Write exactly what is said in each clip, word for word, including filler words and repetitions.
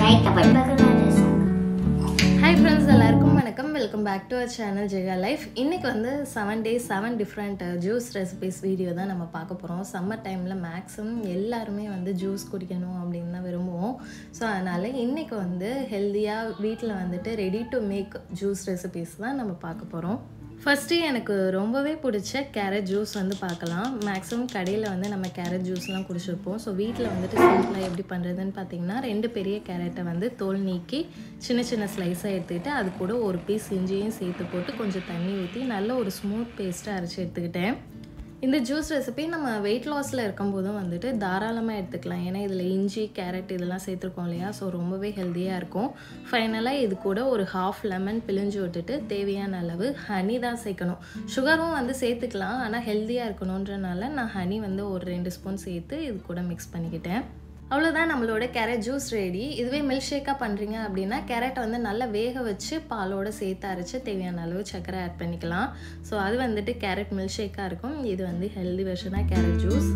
Hi friends, எல்லாருக்கும் வணக்கம். Welcome back to our channel Jega life. இன்னைக்கு வந்து seven days seven different juice recipes video தான் நம்ம பார்க்க போகிறோம். சம்மர் டைமில் மேக்ஸிமம் எல்லாருமே வந்து ஜூஸ் குடிக்கணும் அப்படின்னு தான் விரும்புவோம். ஸோ அதனால் இன்றைக்கி வந்து ஹெல்த்தியாக வீட்டில் வந்துட்டு ready to make juice recipes தான் நம்ம பார்க்க போகிறோம். ஃபஸ்ட்டு எனக்கு ரொம்பவே பிடிச்ச கேரட் ஜூஸ் வந்து பார்க்கலாம். மேக்ஸிமம் கடையில் வந்து நம்ம கேரட் ஜூஸ்லாம் குடிச்சிருப்போம். ஸோ வீட்டில் வந்துட்டு சிம்பிளாக எப்படி பண்ணுறதுன்னு பார்த்தீங்கன்னா, ரெண்டு பெரிய கேரட்டை வந்து தோல் நீக்கி சின்ன சின்ன ஸ்லைஸாக எடுத்துக்கிட்டு அது கூட ஒரு பீஸ் இஞ்சியும் சேர்த்து போட்டு கொஞ்சம் தண்ணி ஊற்றி நல்ல ஒரு ஸ்மூத் பேஸ்ட்டாக அரைச்சி எடுத்துக்கிட்டேன். இந்த ஜூஸ் ரெசிபி நம்ம வெயிட் லாஸில் இருக்கும்போதும் வந்துட்டு தாராளமாக எடுத்துக்கலாம். ஏன்னா இதில் இஞ்சி கேரட் இதெல்லாம் சேர்த்துருக்கோம் இல்லையா, ஸோ ரொம்பவே ஹெல்த்தியாக இருக்கும். ஃபைனலாக இது கூட ஒரு ஹாஃப் லெமன் பிழிஞ்சு விட்டுட்டு தேவையான அளவு ஹனி தான் சேர்க்கணும். சுகரும் வந்து சேர்த்துக்கலாம், ஆனால் ஹெல்த்தியாக இருக்கணுன்றனால நான் ஹனி வந்து ஒரு ரெண்டு ஸ்பூன் சேர்த்து இது கூட மிக்ஸ் பண்ணிக்கிட்டேன். அவ்வளோதான், நம்மளோட கேரட் ஜூஸ் ரெடி. இதுவே மில்க் ஷேக்காக பண்ணுறீங்க அப்படின்னா கேரட்டை வந்து நல்லா வேக வச்சு பாலோடு சேர்த்து அரைச்சி தேவையான அளவு சர்க்கரை ஆட் பண்ணிக்கலாம். ஸோ அது வந்துட்டு கேரட் மில்க் ஷேக்காக இருக்கும். இது வந்து ஹெல்தி வெர்ஷனாக கேரட் ஜூஸ்.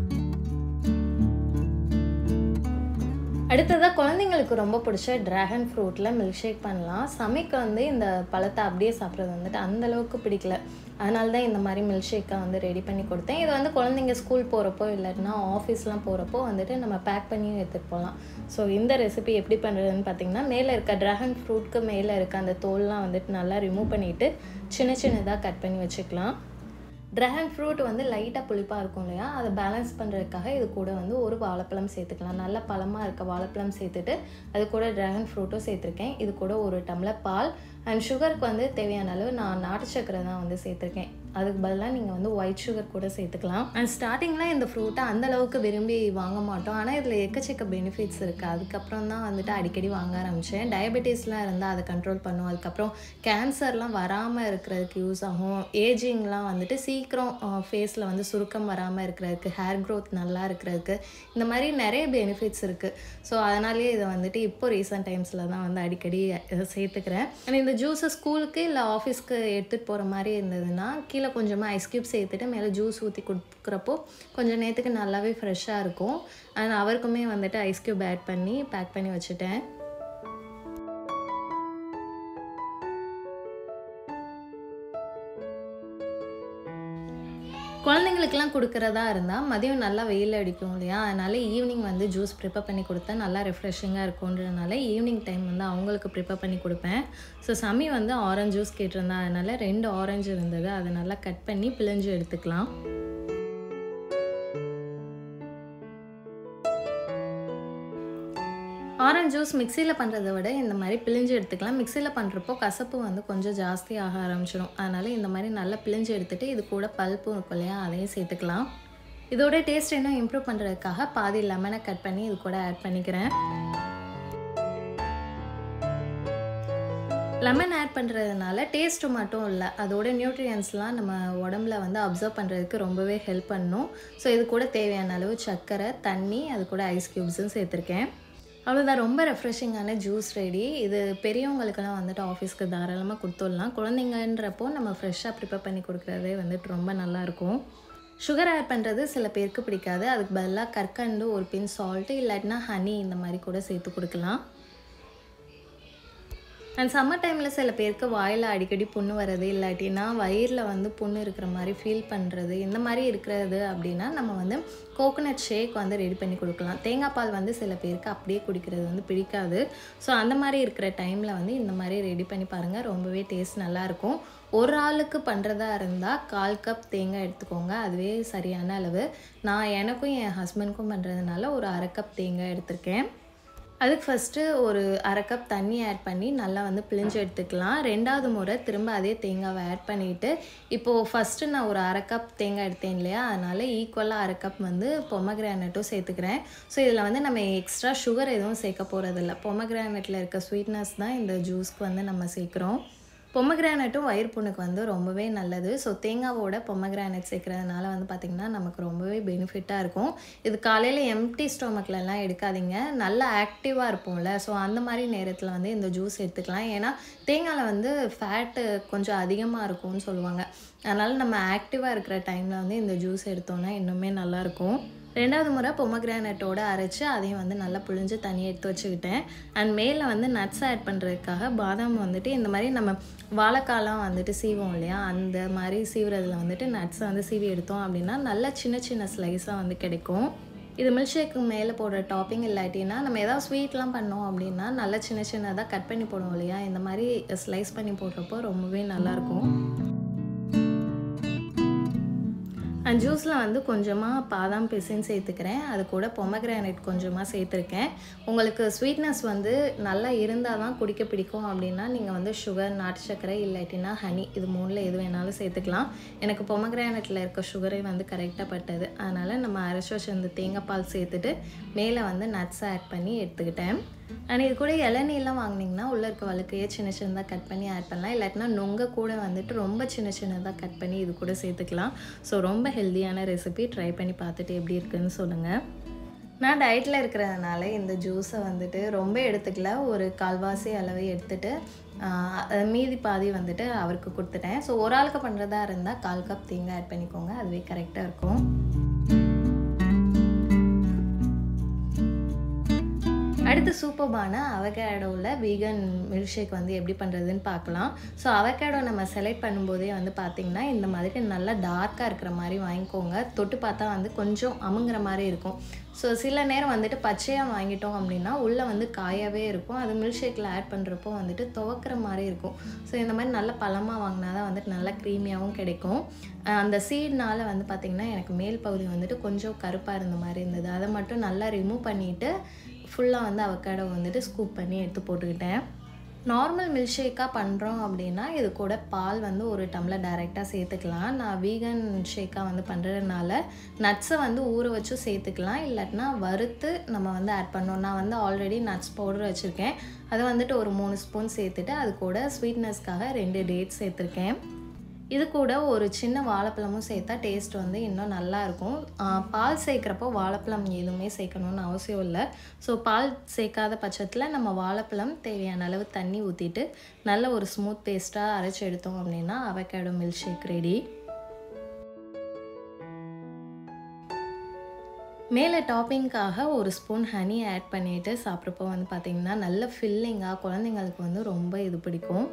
அடுத்ததாக குழந்தைங்களுக்கு ரொம்ப பிடிச்ச ட்ராகன் ஃப்ரூட்டில் மில்க் ஷேக் பண்ணலாம். சமைக்கு வந்து இந்த பழத்தை அப்படியே சாப்பிட்றது வந்துட்டு அந்தளவுக்கு பிடிக்கல, அதனால தான் இந்த மாதிரி மில்க் ஷேக்கை வந்து ரெடி பண்ணி கொடுத்தேன். இது வந்து குழந்தைங்க ஸ்கூல் போகிறப்போ இல்லைன்னா ஆஃபீஸ்லாம் போகிறப்போ வந்துட்டு நம்ம பேக் பண்ணியும் எடுத்துகிட்டு போகலாம். ஸோ இந்த ரெசிபி எப்படி பண்ணுறதுன்னு பார்த்தீங்கன்னா, மேலே இருக்க ட்ராகன் ஃப்ரூட்க்கு மேலே இருக்க அந்த தோல்லாம் வந்துட்டு நல்லா ரிமூவ் பண்ணிவிட்டு சின்ன சின்னதாக கட் பண்ணி வச்சுக்கலாம். ட்ராகன் ஃப்ரூட் வந்து லைட்டாக புளிப்பாக இருக்கும் இல்லையா, அதை பேலன்ஸ் பண்ணுறதுக்காக இது கூட வந்து ஒரு வாழைப்பழம் சேர்த்துக்கலாம். நல்ல பழமாக இருக்க வாழைப்பழம் சேர்த்துட்டு அது கூட ட்ராகன் ஃப்ரூட்டும் சேர்த்துருக்கேன். இது கூட ஒரு டம்ளர் பால் அண்ட் சுகருக்கு வந்து தேவையான அளவு நான் நாட்டு சக்கரை தான் வந்து சேர்த்துருக்கேன். அதுக்கு பதிலாக நீங்கள் வந்து ஒயிட் சுகர் கூட சேர்த்துக்கலாம். அண்ட் ஸ்டார்டிங்கில் இந்த ஃப்ரூட்டை அந்தளவுக்கு விரும்பி வாங்க மாட்டோம், ஆனால் இதில் எக்கச்சக்க பெனிஃபிட்ஸ் இருக்குது. அதுக்கப்புறம் தான் வந்துட்டு அடிக்கடி வாங்க ஆரம்பித்தேன். டயபெட்டிஸ்லாம் இருந்தால் அதை கண்ட்ரோல் பண்ணும். அதுக்கப்புறம் கேன்சர்லாம் வராமல் இருக்கிறதுக்கு யூஸ் ஆகும். ஏஜிங்லாம் வந்துட்டு சீக்கிரம் ஃபேஸில் வந்து சுருக்கம் வராமல் இருக்கிறதுக்கு, ஹேர் க்ரோத் நல்லா இருக்கிறதுக்கு, இந்த மாதிரி நிறைய பெனிஃபிட்ஸ் இருக்குது. ஸோ அதனாலேயே இதை வந்துட்டு இப்போ ரீசெண்ட் டைம்ஸில் தான் வந்து அடிக்கடி சேர்த்துக்கிறேன். அண்ட் இந்த ஜூஸை ஸ்கூலுக்கு இல்லை ஆஃபீஸ்க்கு எடுத்துகிட்டு போகிற மாதிரி இருந்ததுன்னா கீழே கொஞ்சமாக ஐஸ் க்யூப் சேர்த்துட்டு மேலே ஜூஸ் ஊற்றி கொடுக்குறப்போ கொஞ்சம் நேரத்துக்கு நல்லாவே ஃப்ரெஷ்ஷாக இருக்கும். அண்ட் அவருக்குமே வந்துட்டு ஐஸ் க்யூப் ஆட் பண்ணி பேக் பண்ணி வச்சுட்டேன். குழந்தைங்களுக்கெல்லாம் கொடுக்குறதா இருந்தால் மதியம் நல்லா வெயில் அடிக்கும் இல்லையா, அதனால் ஈவினிங் வந்து ஜூஸ் ப்ரிப்பேர் பண்ணி கொடுத்தா நல்லா ரெஃப்ரெஷிங்காக இருக்கும்ன்றதுனால ஈவினிங் டைம் வந்து அவங்களுக்கு ப்ரிப்பேர் பண்ணி கொடுப்பேன். ஸோ சமி வந்து ஆரஞ்சு ஜூஸ் கேட்டிருந்தா, அதனால் ரெண்டு ஆரஞ்சு இருந்தது, அதை நல்லா கட் பண்ணி பிழிஞ்சு எடுத்துக்கலாம். ஆரஞ்சு ஜூஸ் மிக்சியில் பண்ணுறதை விட இந்த மாதிரி பிழிஞ்சு எடுத்துக்கலாம். மிக்சியில் பண்ணுறப்போ கசப்பு வந்து கொஞ்சம் ஜாஸ்தி ஆக ஆரம்பிச்சிடும், அதனால் இந்த மாதிரி நல்லா பிழிஞ்சு எடுத்துகிட்டு இது கூட பல்ப்பும் இருக்கும் இல்லையா, அதையும் சேர்த்துக்கலாம். இதோட டேஸ்ட் இன்னும் இம்ப்ரூவ் பண்ணுறதுக்காக பாதி லெமனை கட் பண்ணி இது கூட ஆட் பண்ணிக்கிறேன். லெமன் ஆட் பண்ணுறதுனால டேஸ்ட்டு மட்டும் இல்லை, அதோட நியூட்ரியன்ஸ்லாம் நம்ம உடம்புல வந்து அப்சர்வ் பண்ணுறதுக்கு ரொம்பவே ஹெல்ப் பண்ணும். ஸோ இது கூட தேவையான அளவு சர்க்கரை, தண்ணி, அது கூட ஐஸ் க்யூப்ஸும் சேர்த்துருக்கேன். அவ்வளோதான், ரொம்ப ரெஃப்ரெஷிங்கான ஜூஸ் ரெடி. இது பெரியவங்களுக்கெல்லாம் வந்துட்டு ஆஃபீஸ்க்கு தாராளமாக கொடுத்துடலாம். குழந்தைங்கன்றப்போ நம்ம ஃப்ரெஷ்ஷாக ப்ரிப்பேர் பண்ணி கொடுக்குறதே வந்துட்டு ரொம்ப நல்லாயிருக்கும். சுகர் ஆட் பண்ணுறது சில பேருக்கு பிடிக்காது, அதுக்கு பதிலாக கற்கண்டு, ஒரு பின் சால்ட்டு, இல்லாட்டினா ஹனி இந்த மாதிரி கூட சேர்த்து கொடுக்கலாம். அண்ட் சம்மர் டைமில் சில பேருக்கு வாயில் அடிக்கடி புண்ணு வர்றது, இல்லாட்டினா வயிறில் வந்து புண்ணு இருக்கிற மாதிரி ஃபீல் பண்ணுறது, இந்த மாதிரி இருக்கிறது அப்படின்னா நம்ம வந்து கோகோனட் ஷேக் வந்து ரெடி பண்ணி கொடுக்கலாம். தேங்காய் பால் வந்து சில பேருக்கு அப்படியே குடிக்கிறது வந்து பிடிக்காது. ஸோ அந்த மாதிரி இருக்கிற டைமில் வந்து இந்த மாதிரி ரெடி பண்ணி பாருங்கள், ரொம்பவே டேஸ்ட் நல்லாயிருக்கும். ஒரு ஆளுக்கு பண்ணுறதா இருந்தால் கால் கப் தேங்காய் எடுத்துக்கோங்க, அதுவே சரியான அளவு. நான் எனக்கும் என் ஹஸ்பண்டுக்கும் பண்ணுறதுனால ஒரு அரை கப் தேங்காய் எடுத்திருக்கேன். அதுக்கு ஃபஸ்ட்டு ஒரு அரை கப் தண்ணி ஆட் பண்ணி நல்லா வந்து பிழிஞ்சு எடுத்துக்கலாம். ரெண்டாவது முறை திரும்ப அதே தேங்காவை ஆட் பண்ணிவிட்டு, இப்போது ஃபஸ்ட்டு நான் ஒரு அரை கப் தேங்காய் எடுத்தேன் இல்லையா, அதனால் ஈக்குவலாக அரை கப் வந்து பொமக்ரானட்டும் சேர்த்துக்கிறேன். ஸோ இதில் வந்து நம்ம எக்ஸ்ட்ரா சுகர் எதுவும் சேர்க்க போகிறதில்ல, பொமக்ரானட்டில் இருக்க ஸ்வீட்னஸ் தான் இந்த ஜூஸ்க்கு வந்து நம்ம சேர்க்குறோம். பொமக்ரானட்டும் வயிறு புண்ணுக்கு வந்து ரொம்பவே நல்லது. ஸோ தேங்காவோட பொமக்ரானட் சேர்க்குறதுனால வந்து பார்த்திங்கன்னா நமக்கு ரொம்பவே பெனிஃபிட்டாக இருக்கும். இது காலையில் எம்டி ஸ்டொமக்லலாம் எடுக்காதீங்க, நல்லா ஆக்டிவாக இருப்போம்ல, ஸோ அந்த மாதிரி நேரத்தில் வந்து இந்த ஜூஸ் எடுத்துக்கலாம். ஏன்னா தேங்காயில் வந்து ஃபேட்டு கொஞ்சம் அதிகமாக இருக்கும்னு சொல்லுவாங்க, அதனால் நம்ம ஆக்டிவாக இருக்கிற டைமில் வந்து இந்த ஜூஸ் எடுத்தோன்னா இன்னுமே நல்லாயிருக்கும். ரெண்டாவது முறை பொமக்ரானட்டோட அரைச்சி அதையும் வந்து நல்லா புழிஞ்சு தனியாக எடுத்து வச்சுக்கிட்டேன். அண்ட் மேலே வந்து நட்ஸ் ஆட் பண்ணுறதுக்காக பாதாம் வந்துட்டு இந்த மாதிரி நம்ம வாழைக்காலாம் வந்துட்டு சீவோம் இல்லையா, அந்த மாதிரி சீவுறதுல வந்துட்டு நட்ஸை வந்து சீவி எடுத்தோம் அப்படின்னா நல்லா சின்ன சின்ன ஸ்லைஸாக வந்து கிடைக்கும். இது மில்க் ஷேக்கு மேலே போடுற டாப்பிங் இல்லாட்டினா நம்ம ஏதாவது ஸ்வீட்லாம் பண்ணோம் அப்படின்னா நல்லா சின்ன சின்னதாக கட் பண்ணி போடுவோம் இல்லையா, இந்த மாதிரி ஸ்லைஸ் பண்ணி போடுறப்போ ரொம்பவே நல்லாயிருக்கும். அண்ட் ஜூஸில் வந்து கொஞ்சமாக பாதாம் பிசின் சேர்த்துக்கிறேன். அது கூட பொமக்ரானேட் கொஞ்சமாக சேர்த்துருக்கேன். உங்களுக்கு ஸ்வீட்னஸ் வந்து நல்லா இருந்தால் தான் குடிக்க பிடிக்கும் அப்படின்னா நீங்கள் வந்து சுகர், நாட்டு சர்க்கரை இல்லாட்டினா ஹனி, இது மூணில் எது வேணாலும் சேர்த்துக்கலாம். எனக்கு பொமக்ரானேட்டில் இருக்க சுகரே வந்து கரெக்டாக பட்டது. அதனால் நம்ம அரைச்சி வச்சு இந்த தேங்காய் பால் சேர்த்துட்டு மேலே வந்து நட்ஸை ஆட் பண்ணி எடுத்துக்கிட்டேன். அண்ட் இது கூட இளநீலாம் வாங்கினீங்கன்னா உள்ளே இருக்க வழுக்கையே சின்ன சின்னதாக கட் பண்ணி ஆட் பண்ணலாம். இல்லாட்டினா நொங்க கூட வந்துட்டு ரொம்ப சின்ன சின்னதாக கட் பண்ணி இது கூட சேர்த்துக்கலாம். ஸோ ரொம்ப ஹெல்த்தியான ரெசிபி, ட்ரை பண்ணி பார்த்துட்டு எப்படி இருக்குன்னு சொல்லுங்கள். நான் டயட்டில் இருக்கிறதுனால இந்த ஜூஸை வந்துட்டு ரொம்ப எடுத்துக்கல, ஒரு கால்வாசி அளவு எடுத்துகிட்டு மீதி பாதி வந்துட்டு அவருக்கு கொடுத்துட்டேன். ஸோ ஒரு ஆளுக்கு பண்ணுறதா இருந்தால் கால் கப் தேங்காய் ஆட் பண்ணிக்கோங்க, அதுவே கரெக்டாக இருக்கும். அடுத்து சூப்பர்பான அவகேடோவில் வீகன் மில்க் ஷேக் வந்து எப்படி பண்ணுறதுன்னு பார்க்கலாம். ஸோ அவகேடோ நம்ம செலக்ட் பண்ணும்போதே வந்து பார்த்திங்கன்னா இந்த மாதிரி நல்லா டார்க்காக இருக்கிற மாதிரி வாங்கிக்கோங்க. தொட்டு பார்த்தா வந்து கொஞ்சம் அமுங்குற மாதிரி இருக்கும். ஸோ சில நேரம் வந்துட்டு பச்சையாக வாங்கிட்டோம் அப்படின்னா உள்ளே வந்து காயாகவே இருக்கும். அது மில்க் ஷேக்கில் ஆட் பண்ணுறப்போ வந்துட்டு துவக்கிற மாதிரி இருக்கும். ஸோ இந்த மாதிரி நல்ல பழமாக வாங்கினா தான் வந்துட்டு நல்லா க்ரீமியாகவும் கிடைக்கும். அந்த சீட்னால் வந்து பார்த்திங்கன்னா எனக்கு மேல் பகுதி வந்துட்டு கொஞ்சம் கருப்பாக இருந்த மாதிரி இருந்தது. அதை மட்டும் நல்லா ரிமூவ் பண்ணிவிட்டு ஃபுல்லாக வந்து அவகேடோ வந்துட்டு ஸ்கூப் பண்ணி எடுத்து போட்டுக்கிட்டேன். நார்மல் மில்க் ஷேக்காக பண்ணுறோம் அப்படின்னா இது கூட பால் வந்து ஒரு டம்ளர் டைரெக்டாக சேர்த்துக்கலாம். நான் வீகன் ஷேக்காக வந்து பண்ணுறதுனால நட்ஸை வந்து ஊற வச்சும் சேர்த்துக்கலாம், இல்லாட்டினா வறுத்து நம்ம வந்து ஆட் பண்ணோம். நான் வந்து ஆல்ரெடி நட்ஸ் பவுடர் வச்சுருக்கேன், அதை வந்துட்டு ஒரு மூணு ஸ்பூன் சேர்த்துட்டு அது கூட ஸ்வீட்னஸ்க்காக ரெண்டு டேட்ஸ் சேர்த்துருக்கேன். இது கூட ஒரு சின்ன வாழைப்பழமும் சேர்த்தா டேஸ்ட் வந்து இன்னும் நல்லாயிருக்கும். பால் சேர்க்குறப்போ வாழைப்பழம் எதுவுமே சேர்க்கணுன்னு அவசியம் இல்லை. ஸோ பால் சேர்க்காத பட்சத்தில் நம்ம வாழைப்பழம் தேவையான அளவு தண்ணி ஊற்றிட்டு நல்ல ஒரு ஸ்மூத் பேஸ்ட்டாக அரைச்சி எடுத்தோம் அப்படின்னா அவகேடோ மில்க் ஷேக் ரெடி. மேலே டாப்பிங்காக ஒரு ஸ்பூன் ஹனி ஆட் பண்ணிவிட்டு சாப்பிட்றப்போ வந்து பார்த்திங்கன்னா நல்ல ஃபில்லிங்காக குழந்தைங்களுக்கு வந்து ரொம்ப இது பிடிக்கும்.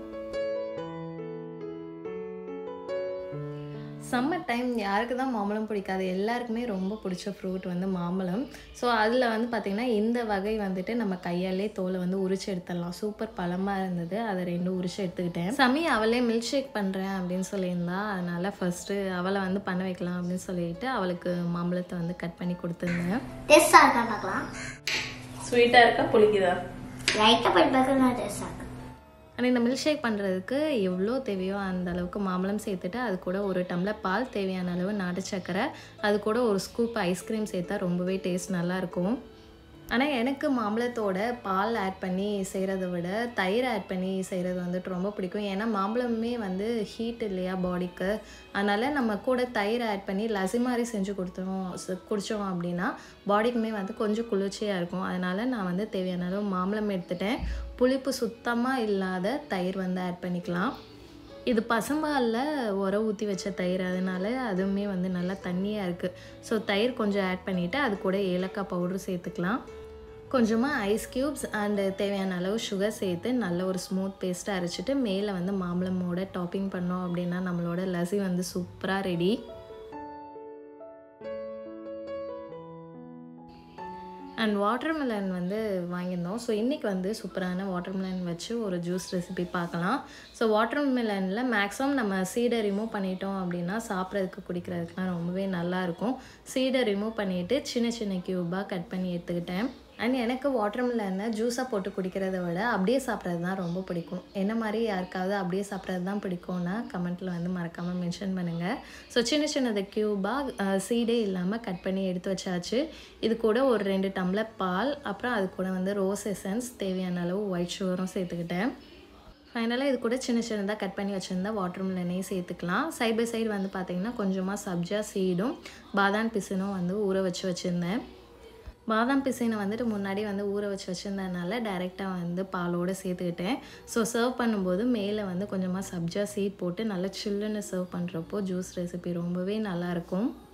சம்மர் டைம் யாருக்கு தான் மாம்பழம் பிடிக்காது, எல்லாருக்குமே ரொம்ப பிடிச்ச ஃப்ரூட் வந்து மாம்பழம். ஸோ அதில் வந்து பார்த்திங்கன்னா இந்த வகை வந்துட்டு நம்ம கையாலே தோலை வந்து உரிச்சு எடுத்துடலாம். சூப்பர் பழமாக இருந்தது, அதை ரெண்டும் உரிச்சு எடுத்துக்கிட்டேன். சமி அவளே மில்க் ஷேக் பண்ணுறேன் அப்படின்னு சொல்லியிருந்தா, அதனால் ஃபஸ்ட்டு அவளை வந்து பண்ண வைக்கலாம் அப்படின்னு சொல்லிட்டு அவளுக்கு மாம்பழத்தை வந்து கட் பண்ணி கொடுத்துருந்தேன். டேஸ்டாக இருக்கா பார்க்கலாம். ஸ்வீட்டாக இருக்கா புளிக்குதா? லைட்டாக போய் பார்க்கலாம், டேஸ்டாக இருக்கு. ஆனால் இந்த மில்க் ஷேக் பண்ணுறதுக்கு எவ்வளோ தேவையோ அந்த அளவுக்கு மாம்பழம் சேர்த்துட்டு அது கூட ஒரு டம்ளர் பால், தேவையான அளவு நாட்டு சர்க்கரை, அது கூட ஒரு ஸ்கூப் ஐஸ்கிரீம் சேர்த்தா ரொம்பவே டேஸ்ட் நல்லாயிருக்கும். ஆனால் எனக்கு மாம்பழத்தோட பால் ஆட் பண்ணி செய்கிறத விட தயிர் ஆட் பண்ணி செய்கிறது வந்துட்டு ரொம்ப பிடிக்கும். ஏன்னா மாம்பழமே வந்து ஹீட் இல்லையா பாடிக்கு, அதனால் நம்ம கூட தயிர் ஆட் பண்ணி லசி மாதிரி செஞ்சு கொடுத்தோம் குடித்தோம் அப்படின்னா பாடிக்குமே வந்து கொஞ்சம் குளிர்ச்சியாக இருக்கும். அதனால் நான் வந்து தேவையான அளவு மாம்பழம் எடுத்துட்டேன். புளிப்பு சுத்தமாக இல்லாத தயிர் வந்து ஆட் பண்ணிக்கலாம். இது பசும்பாலில் உர ஊற்றி வச்ச தயிர், அதனால் அதுவுமே வந்து நல்லா தண்ணியாக இருக்குது. ஸோ தயிர் கொஞ்சம் ஆட் பண்ணிவிட்டு அது கூட ஏலக்காய் பவுடர் சேர்த்துக்கலாம். கொஞ்சமாக ஐஸ் க்யூப்ஸ் அண்டு தேவையான அளவு சுகர் சேர்த்து நல்ல ஒரு ஸ்மூத் பேஸ்ட்டாக அரைச்சிட்டு மேலே வந்து மாம்பழமோட டாப்பிங் பண்ணோம் அப்படின்னா நம்மளோட லஸ்ஸி வந்து சூப்பராக ரெடி. அண்ட் வாட்டர்மெலன் வந்து வாங்கியிருந்தோம். ஸோ இன்றைக்கி வந்து சூப்பரான வாட்டர்மெலன் வச்சு ஒரு ஜூஸ் ரெசிபி பார்க்கலாம். ஸோ வாட்டர்மெலனில் மேக்ஸிமம் நம்ம சீடை ரிமூவ் பண்ணிட்டோம் அப்படின்னா சாப்பிட்றதுக்கு குடிக்கிறதுக்குலாம் ரொம்பவே நல்லாயிருக்கும். சீடை ரிமூவ் பண்ணிவிட்டு சின்ன சின்ன க்யூபாக கட் பண்ணி எடுத்துக்கிட்டேன். அண்ட் எனக்கு வாட்டர்மெலனை ஜூஸாக போட்டு குடிக்கிறத விட அப்படியே சாப்பிட்றது தான் ரொம்ப பிடிக்கும். என்ன மாதிரி யாருக்காவது அப்படியே சாப்பிட்றது தான் பிடிக்கும்னா கமெண்ட்டில் வந்து மறக்காமல் மென்ஷன் பண்ணுங்கள். ஸோ சின்ன சின்னது க்யூபாக சீடே இல்லாமல் கட் பண்ணி எடுத்து வச்சாச்சு. இது கூட ஒரு ரெண்டு டம்ளர் பால், அப்புறம் அது கூட வந்து ரோஸ் எசன்ஸ், தேவையான அளவு ஒயிட் சுகரும் சேர்த்துக்கிட்டேன். ஃபைனலாக இது கூட சின்ன சின்னதாக கட் பண்ணி வச்சுருந்தா வாட்டர்மெலனையும் சேர்த்துக்கலாம். சைட் பை சைடு வந்து பார்த்திங்கன்னா கொஞ்சமாக சப்ஜா சீடும் பாதாம் பிசினும் வந்து ஊற வச்சு வச்சுருந்தேன். பாதாம் பிசினை வந்துட்டு முன்னாடி வந்து ஊற வச்சு வச்சுருந்ததுனால டைரெக்டாக வந்து பாலோடு சேர்த்துக்கிட்டேன். ஸோ சர்வ் பண்ணும்போது மேலே வந்து கொஞ்சமாக சப்ஜா சீட் போட்டு நல்லா சில்லுன்னு சர்வ் பண்ணுறப்போ ஜூஸ் ரெசிபி ரொம்பவே நல்லாயிருக்கும்.